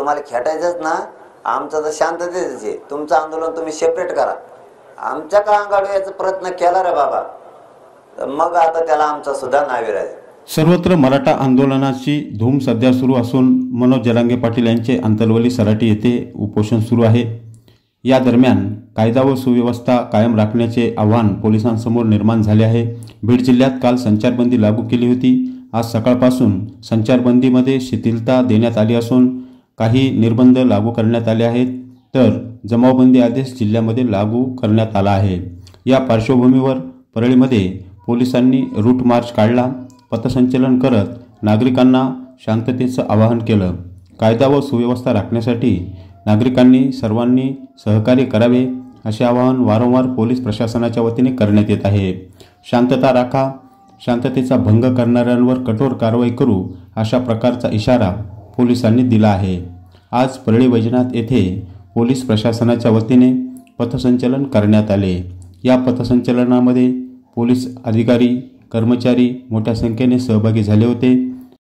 तुम्हाला खेटायचंच ना, आमचं तर शांततेच आहे, तुमचं आंदोलन तुम्ही सेपरेट करा. आमच्या का अंगावर याचा प्रयत्न केला रे बाबा, तर मग आता त्याला आमचा सुद्धा नाविलाज. सर्वत्र मराठा आंदोलनाची धूम सध्या सुरू असून मनोज जरांगे पाटील यांचे अंतरवली सराटी येथे उपोषण सुरू आहे. या दरम्यान कायदा व सुव्यवस्था कायम राखण्याचे आव्हान पोलिसांसमोर निर्माण झाले आहे. बीड जिल्ह्यात काल संचारबंदी लागू केली होती. आज सकाळपासून संचारबंदीमध्ये शिथिलता देण्यात आली असून काही निर्बंध लागू करण्यात आले आहेत, तर जमावबंदी आदेश जिल्ह्यामध्ये लागू करण्यात आला आहे. या पार्श्वभूमीवर परळीमध्ये पोलिसांनी रूट मार्च काढला. पथसंचलन करत नागरिकांना शांततेचं आवाहन केलं. कायदा व सुव्यवस्था राखण्यासाठी नागरिकांनी सर्वांनी सहकार्य करावे असे आवाहन वारंवार पोलीस प्रशासनाच्या वतीने करण्यात येत आहे. शांतता राखा, शांततेचा भंग करणाऱ्यांवर कठोर कारवाई करू अशा प्रकारचा इशारा पोलिसांनी दिला आहे. आज परळी वैजनाथ येथे पोलीस प्रशासनाच्या वतीने पथसंचलन करण्यात आले. या पथसंचलनामध्ये पोलीस अधिकारी कर्मचारी मोठ्या संख्येने सहभागी झाले होते.